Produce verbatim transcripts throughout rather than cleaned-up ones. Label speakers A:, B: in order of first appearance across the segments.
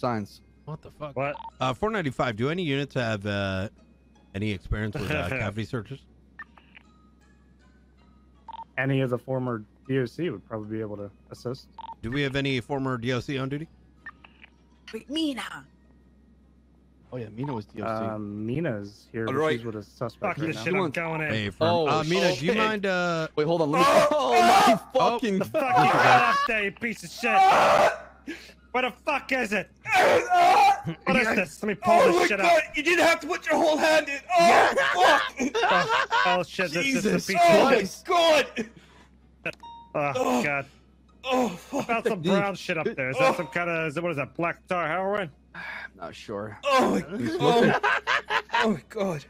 A: signs.
B: What the fuck?
C: What?
B: Uh, four ninety-five. Do any units have uh, any experience with uh, cavity searches?
C: Any of the former D O C would probably be able to assist.
B: Do we have any former D O C on duty?
D: Wait, Mina.
A: Oh yeah, Mina was D O C.
C: Um, Mina's here, but
E: Alright.
C: she's with a suspect
E: Fuck
C: right
E: this
C: now.
E: shit, I'm going in.
B: Hey, firm.
A: Oh,
B: uh, Mina, do you
E: okay.
B: mind? Uh,
A: Wait, hold on. Let me...
E: Oh, my
A: fucking.
C: The fuck
E: Fuck
C: you
E: you,
C: got?
E: get off there, you piece of shit. What the fuck is it? What is this? Let me pull
F: Oh
E: this
F: my
E: shit
F: god,
E: out.
F: you didn't have to put your whole hand in. Oh, fuck.
E: Oh, oh shit, this is a
F: Jesus.
E: piece
F: Oh,
E: of
F: my
E: shit.
F: god.
E: Oh,
F: Oh.
E: god.
F: Oh, fuck.
E: Found some brown shit up there. Is that some kind of, is that, what is that, black tar heroin?
A: I'm not sure.
F: Oh, my god. Oh, my god.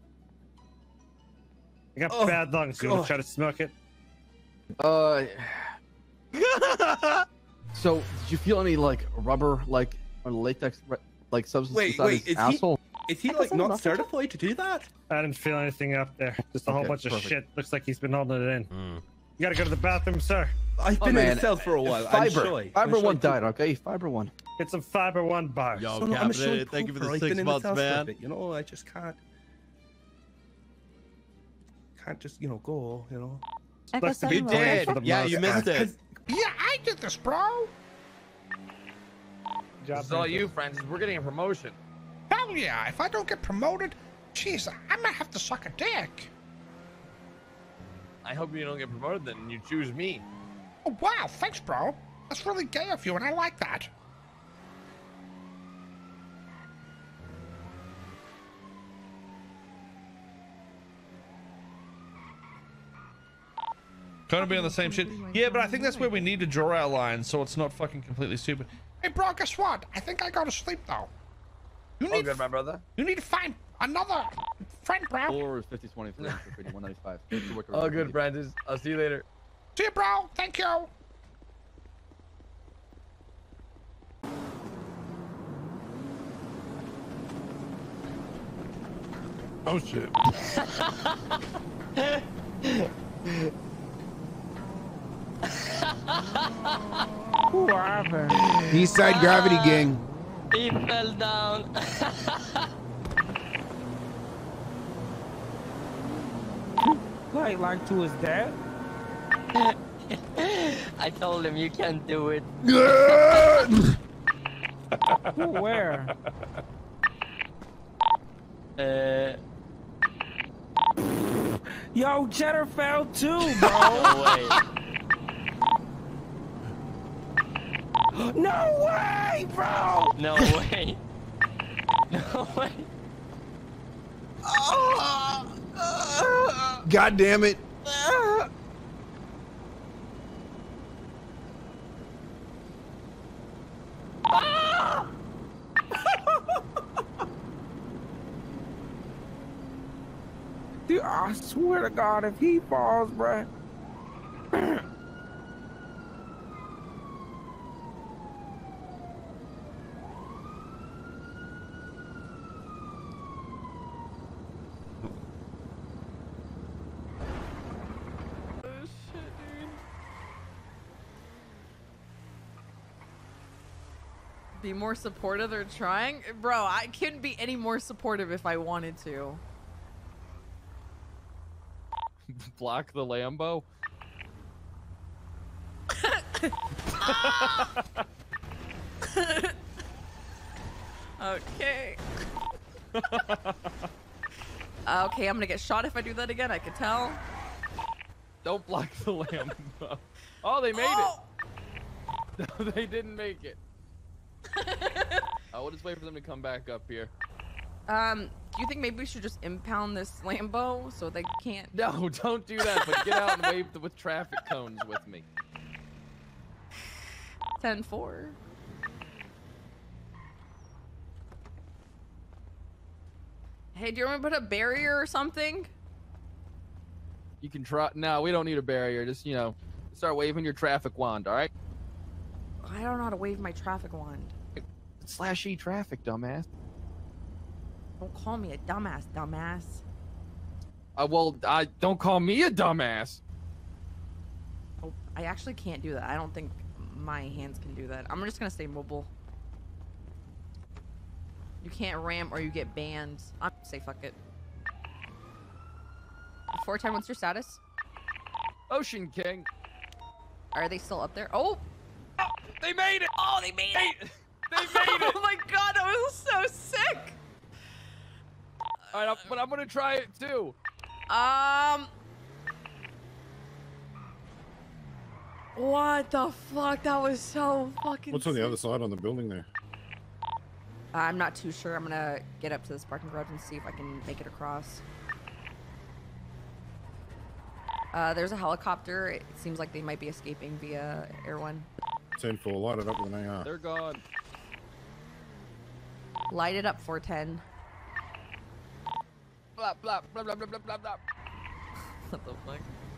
E: I got
F: Oh,
E: bad lungs. You want
F: God.
E: to try to smoke it?
A: Uh. So, did you feel any like rubber, like or latex, like substance
F: Wait,
A: inside
F: wait,
A: his
F: is he-
A: asshole?
F: Is he
A: I
F: like
A: can
F: not
A: say
F: certified to do that?
E: I didn't feel anything up there. Just a whole
A: Okay,
E: bunch
A: perfect.
E: of shit. Looks like he's been holding it in.
B: mm.
E: You gotta go to the bathroom, sir.
F: I've
A: Oh,
F: been in
A: man.
F: the cell for a while. I'm
A: Fiber,
F: shy.
A: Fiber
F: I'm
A: one
F: shy.
A: died. Okay, Fiber one.
E: Get some Fiber One bars.
B: Yo,
F: So, no, I'm a
B: Captain,
F: shy
B: thank you for the
F: pooper. I've
B: six
F: been in the
B: months,
F: cell for a
B: man.
F: bit, you know, I just can't. Can't just, you know, go, you know.
E: Looks to be
B: You
E: playing
B: did.
E: for the
B: Yeah,
E: most
B: you missed
E: part.
B: it.
G: Yeah, I did this, bro.
E: Job
H: This is all
E: done.
H: you, Francis. We're getting a promotion.
G: Hell yeah, if I don't get promoted, jeez, I might have to suck a dick.
H: I hope you don't get promoted then and you choose me.
G: Oh, wow, thanks, bro. That's really gay of you, and I like that.
E: Kind of be on the same shit. Yeah, but I think that's where we need to draw our lines so it's not fucking completely stupid.
G: Hey, bro, guess what? I think I go to sleep, though. You
H: Oh,
G: need,
H: good, my brother.
G: you need to find another friend, bro.
A: Floor is fifty twenty-three, one ninety-five.
H: Oh, good, Francis. I'll see you later.
G: See you, bro. Thank you. Oh, shit.
I: Eastside Gravity Gang.
J: He fell down.
K: Like, like to his dad?
J: I told him you can't do it.
K: Where?
J: Uh,
K: Yo, Cheddar fell too, bro.
J: no way.
K: No way, bro.
J: No way. No way.
I: God damn it.
K: Dude, I swear to God, if he falls, bruh.
L: Be more supportive. They're trying, bro. I couldn't be any more supportive if I wanted to.
H: Block the Lambo.
L: Okay. Okay, I'm gonna get shot if I do that again. I could tell.
H: Don't block the Lambo. Oh, they made
L: Oh!
H: it. No, they didn't make it. I will just wait for them to come back up here.
L: Um, do you think maybe we should just impound this Lambo so they can't?
H: No, don't do that. But get out and wave the, with traffic cones with me.
L: ten four. Hey, do you want me to put a barrier or something?
H: You can try. No, we don't need a barrier. Just, you know, start waving your traffic wand, all right?
L: I don't know how to wave my traffic wand.
H: Slash E traffic, dumbass.
L: Don't call me a dumbass, dumbass.
H: Uh, well, I don't call me a dumbass.
L: Oh, I actually can't do that. I don't think my hands can do that. I'm just gonna stay mobile. You can't ram or you get banned. I'm gonna say fuck it. four ten, what's your status?
H: Ocean King.
L: Are they still up there? Oh!
H: Oh, they made it!
L: Oh, they made
H: they,
L: it!
H: They made it!
L: Oh my god, that was so sick!
H: Alright, but I'm gonna try it too.
L: Um... What the fuck? That was so fucking
M: What's on the
L: sick.
M: other side on the building there?
L: I'm not too sure. I'm gonna get up to this parking garage and see if I can make it across. Uh, there's a helicopter. It seems like they might be escaping via Air One.
M: ten four, light it up with an A R.
H: They're gone.
L: Light it up, four ten.
H: Blah, blah, blah, blah, blah, blah, blah, blah.
L: What the fuck?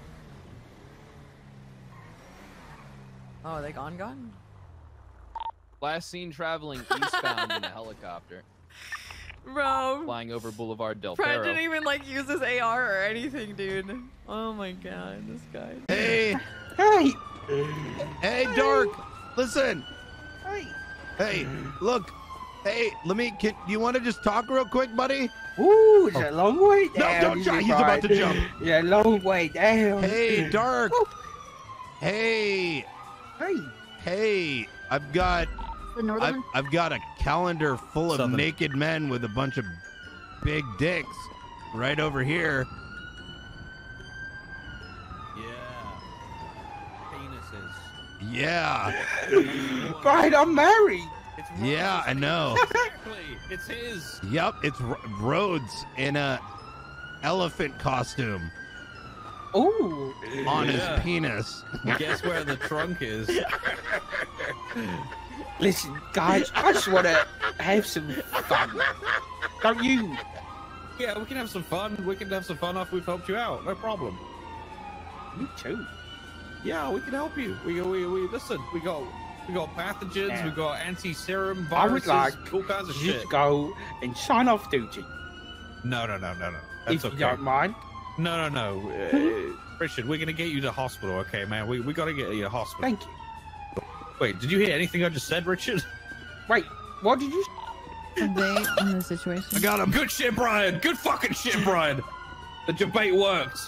L: Oh, are they gone gone?
H: Last seen traveling eastbound in a helicopter.
L: Bro.
H: Flying over Boulevard Del
L: Fred
H: Perro.
L: didn't even like use his A R or anything, dude. Oh my god, this guy.
I: Hey,
K: Hey!
I: hey, Dark, listen.
K: Hey!
I: Hey, look. Hey, let me. Can, do you want to just talk real quick, buddy?
K: Ooh, it's a long way
I: No,
K: down.
I: don't try.
K: you
I: He's about to
K: guys.
I: jump.
K: Yeah, long way down.
I: Hey, Dark. Hey,
K: Hey!
I: hey. I've got.
D: The northern
I: I've,
D: one?
I: I've got a calendar full of
B: Southern.
I: naked men with a bunch of big dicks right over here.
B: Yeah. Penises.
I: Yeah.
K: Right, I'm married.
B: It's
I: Yeah, I know.
B: Exactly. It's his.
I: Yep, it's R- Rhodes in a elephant costume
K: Ooh.
I: on
B: Yeah.
I: his penis.
B: Guess where the trunk is?
K: Listen, guys, I just want to have some fun. Don't you?
B: Yeah, we can have some fun. We can have some fun after we've helped you out. No problem.
K: Me too.
B: Yeah, we can help you. We we, we listen. We got we got pathogens.
K: Yeah.
B: We got anti-serum
K: I would
B: viruses.
K: like
B: all kinds of
K: you
B: shit.
K: to go and sign off duty.
B: No, no, no, no, no. That's
K: if you
B: okay.
K: don't mind.
B: No, no, no. Uh, Richard, we're gonna get you to hospital, okay, man? We we gotta get you to hospital.
K: Thank you.
B: Wait, did you hear anything I just said, Richard?
K: Wait, what did you
L: Are they in the situation?
I: I got him.
B: Good shit, Brian. Good fucking shit, Brian. The debate worked.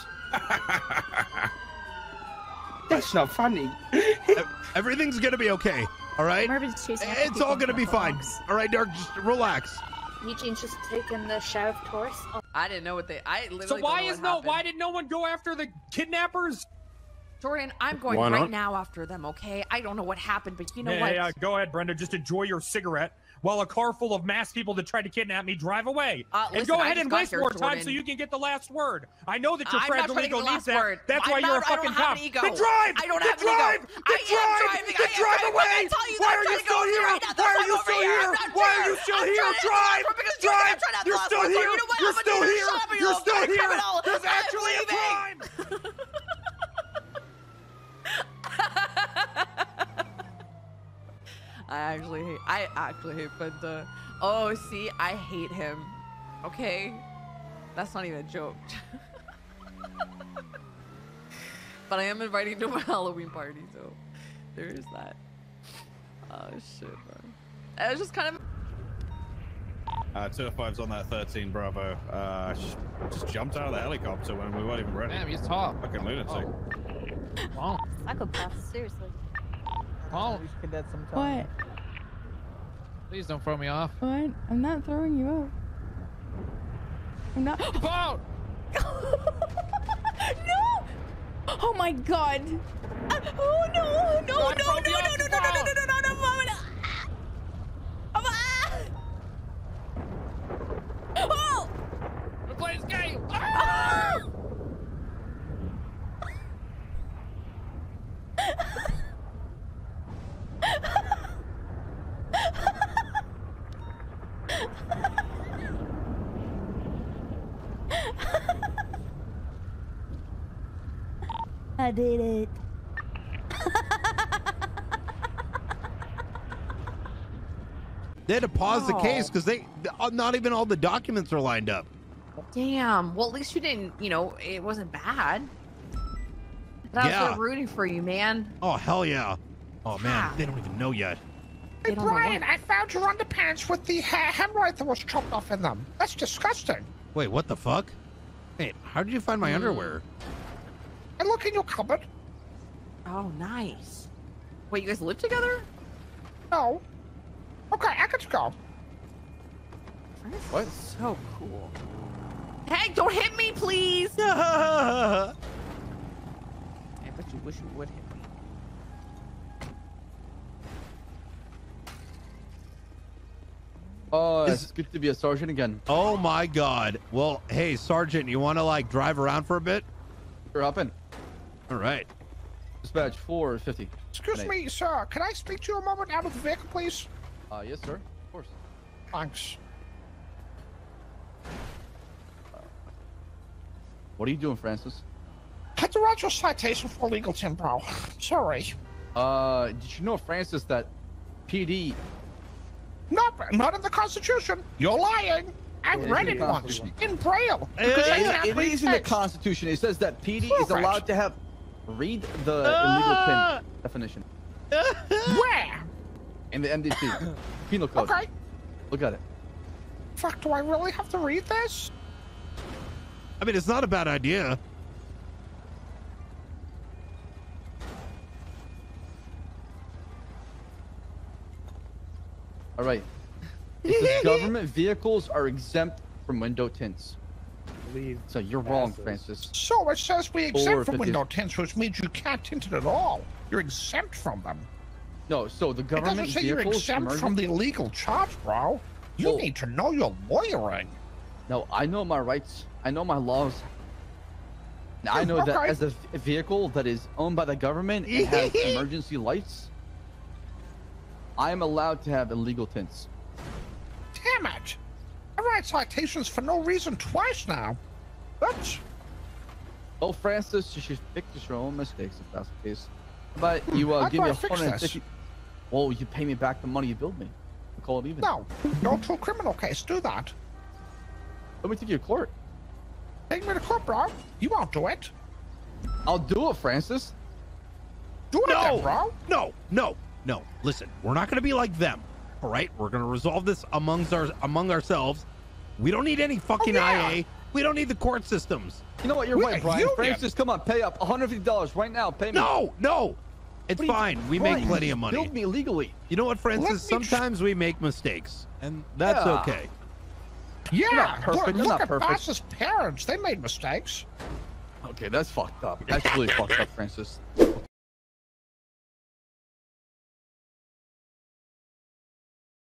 K: That's not funny.
I: Everything's gonna be okay. All right.
D: Marvin's chasing after
I: It's
D: people
I: all
D: in
I: gonna be
D: the
I: fine.
D: box.
I: All right, Dark. Just relax.
D: Eugene's just taking the Sheriff Taurus. Oh,
L: I didn't know what they. I literally.
E: So
L: don't
E: why
L: know
E: is
L: what
E: no?
L: happened.
E: Why did no one go after the kidnappers?
L: Jordan, I'm going
M: Why
L: right
M: not?
L: now after them. Okay, I don't know what happened, but you know
E: yeah,
L: what?
E: yeah, go ahead, Brenda. Just enjoy your cigarette while a car full of masked people that tried to kidnap me drive away.
L: Uh,
E: and
L: listen,
E: go
L: I
E: ahead
L: just
E: and
L: got
E: waste
L: here,
E: more time
L: Jordan.
E: so you can get the last word. I know that you're
L: I'm not
E: fragile
L: trying to get
E: ego
L: the
E: needs
L: last
E: that.
L: word.
E: That's
L: I'm
E: why you're
L: not-
E: a
L: I don't
E: fucking
L: have
E: cop.
L: an ego.
E: Then drive.
L: I don't
E: Then
L: have an
E: drive.
L: ego.
E: Then
L: I am
E: drive.
L: driving.
E: Then
L: I am
E: drive
L: driving.
E: away.
L: I'm gonna tell you that
E: Why
L: I'm
E: are you
L: trying to
E: still
L: go
E: here?
L: right now.
E: Why
L: That's
E: are you
L: over
E: still
L: here.
E: here?
L: I'm not
E: Why are
L: there.
E: you still
L: I'm
E: here?
L: trying to get the
E: Drive.
L: last word because
E: Drive.
L: Jordan, I'm trying to have the
E: You're
L: last
E: still
L: word. So
E: here.
L: you know what?
E: You're
L: I'm gonna
E: still
L: do this.
E: here.
L: Shut up, you
E: You're
L: little
E: still
L: fucking
E: here.
L: criminal.
E: There's
L: I'm
E: actually a
L: leaving.
E: crime.
L: I actually hate. I actually hate Penta. Oh, see, I hate him. Okay, that's not even a joke. But I am inviting him to my Halloween party, so there is that. Oh shit, bro. It was just kind of.
B: Uh, two oh five's on that thirteen Bravo. Uh, sh- just jumped out of the helicopter when we weren't even ready.
H: Damn, he's tall.
B: Fucking lunatic.
H: Oh.
D: psychopath, seriously.
H: Oh.
N: What?
H: Please don't throw me off.
N: What? I'm not throwing you up. I'm not.
H: Boat!
N: No! Oh my god! Uh, oh no! No! No! No! No! No! No! No! No! No! No! No! No! No! Mama! No! Ah! Oh!
H: The plane's game!
N: Ah! I did it.
I: They had to pause the
L: Oh.
I: case because they not even all the documents are lined up.
L: Damn. Well, at least you didn't. You know, it wasn't bad. But I was
I: Yeah.
L: really rooting for you, man.
I: Oh hell yeah! Oh man,
L: Yeah.
I: they don't even know yet.
G: Hey,
L: Get on the
G: Brian,
L: line.
G: I found your underpants with the ha- hemorrhoid that was chopped off in them. That's disgusting.
I: Wait, what the fuck? Hey, how did you find my
L: Hmm.
I: underwear?
G: I look in your cupboard.
L: Oh, nice. Wait, you guys live together?
G: No. Okay, I got to go.
L: What? So cool. Hey, don't hit me, please! I bet you wish you would hit me.
A: Oh, it's good to be a sergeant again.
I: Oh my god. Well, hey, Sergeant, you want to like drive around for a bit?
A: Sure, hop in.
I: All right.
A: Dispatch four fifty.
G: Excuse me, sir. Can I speak to you a moment out of the vehicle, please?
A: Uh, yes, sir. Of course.
G: Thanks.
A: What are you doing, Francis?
G: Had to write your citation for illegal timber. Sorry.
A: Uh, did you know, Francis, that P D...
G: Not, not in the Constitution. You're lying. I've
A: It is
G: read
A: in
G: it
A: the
G: once
A: Constitution.
G: in Braille.
A: It,
G: Because I can't
A: it
G: read
A: is in the
G: text.
A: Constitution. It says that P D is
G: Perfect.
A: allowed to have... Read the
G: Ah!
A: illegal pin definition.
G: Where?
A: In the M D C. Penal Code.
G: Okay.
A: Look at it.
G: Fuck, do I really have to read this?
I: I mean, it's not a bad idea.
A: All right. It says government vehicles are exempt from window tints. So you're wrong, Francis.
G: So it says we exempt
A: Four
G: from
A: fifty.
G: window tints, which means you can't tint it at all. You're exempt from them.
A: No, so the
G: It
A: government
G: doesn't say you're
A: vehicles...
G: exempt
A: emergen-
G: from the illegal charge, bro. You
A: Oh.
G: need to know your lawyering.
A: No, I know my rights. I know my laws. Now, I know that
G: Okay.
A: as a v- vehicle that is owned by the government and has emergency lights, I am allowed to have illegal tints.
G: Damn it! I write citations for no reason twice now. Oops.
A: Well, Francis, you should fix your own mistakes if that's the case. But you uh,
G: How
A: give
G: do
A: me
G: I
A: a
G: fix
A: hundred and
G: this?
A: fifty. Well, you pay me back the money you billed me. We call it even.
G: No, go to a criminal case. Do that.
A: Let me take you to court.
G: Take me to court, bro. You won't do it.
A: I'll do it, Francis.
G: Do it,
I: No,
G: then, bro.
I: no, no, no. Listen, we're not going to be like them. All right, we're going to resolve this amongst our among ourselves. We don't need any fucking
G: Oh, yeah.
I: I A. We don't need the court systems.
A: You know what? You're
G: We're
A: right,
G: a
A: Brian.
G: union.
A: Francis, come on, pay up one hundred fifty dollars right now. Pay me.
I: No, no. It's
A: What do you-
I: fine. We
A: Brian,
I: make
A: you
I: plenty
A: just
I: of money.
A: Billed me illegally.
I: You know what, Francis?
G: Let me tr-
I: Sometimes we make mistakes, and that's
A: Yeah.
I: okay.
G: Yeah,
A: not perfect.
G: look,
A: You're
G: look
A: not
G: at
A: perfect.
G: Boss's parents. They made mistakes.
A: Okay, that's fucked up. That's really fucked up, Francis. Okay.